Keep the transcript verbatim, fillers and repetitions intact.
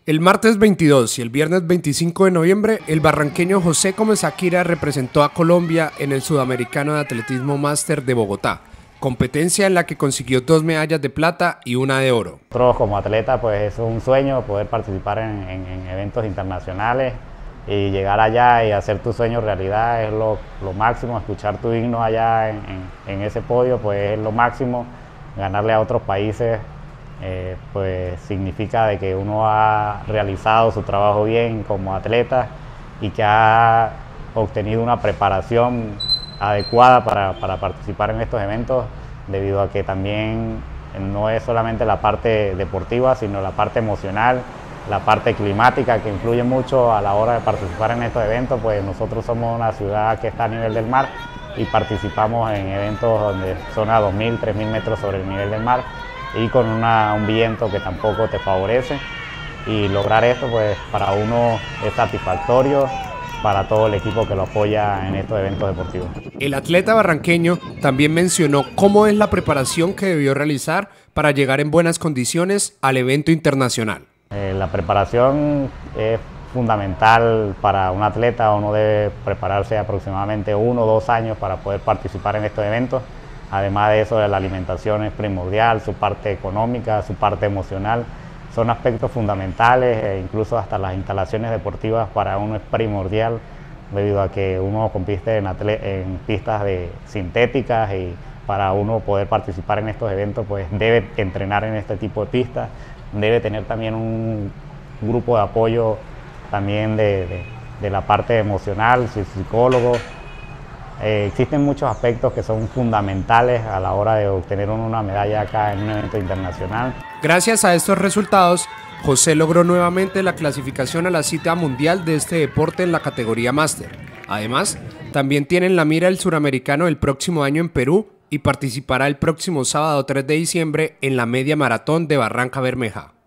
El martes veintidós y el viernes veinticinco de noviembre, el barranqueño José Comesaquira representó a Colombia en el Sudamericano de Atletismo Máster de Bogotá, competencia en la que consiguió dos medallas de plata y una de oro. Nosotros como atleta pues es un sueño poder participar en, en, en eventos internacionales y llegar allá y hacer tu sueño realidad es lo, lo máximo. Escuchar tu himno allá en, en, en ese podio pues es lo máximo. Ganarle a otros países eh, pues significa de que uno ha realizado su trabajo bien como atleta y que ha obtenido una preparación adecuada para, para participar en estos eventos, debido a que también no es solamente la parte deportiva, sino la parte emocional, la parte climática, que influye mucho a la hora de participar en estos eventos. Pues nosotros somos una ciudad que está a nivel del mar y participamos en eventos donde son a dos mil, tres mil metros sobre el nivel del mar y con una, un viento que tampoco te favorece, y lograr esto pues para uno es satisfactorio, para todo el equipo que lo apoya en estos eventos deportivos. El atleta barranqueño también mencionó cómo es la preparación que debió realizar para llegar en buenas condiciones al evento internacional. Eh, la preparación es fundamental para un atleta. Uno debe prepararse aproximadamente uno o dos años para poder participar en estos eventos. Además de eso, la alimentación es primordial, su parte económica, su parte emocional. Son aspectos fundamentales, e incluso hasta las instalaciones deportivas para uno es primordial, debido a que uno compite en, en pistas de sintéticas, y para uno poder participar en estos eventos pues debe entrenar en este tipo de pistas, debe tener también un grupo de apoyo también de, de, de la parte emocional, psicólogo. Eh, existen muchos aspectos que son fundamentales a la hora de obtener una medalla acá en un evento internacional. Gracias a estos resultados, José logró nuevamente la clasificación a la cita mundial de este deporte en la categoría máster. Además, también tiene en la mira el suramericano el próximo año en Perú y participará el próximo sábado tres de diciembre en la media maratón de Barranca Bermeja.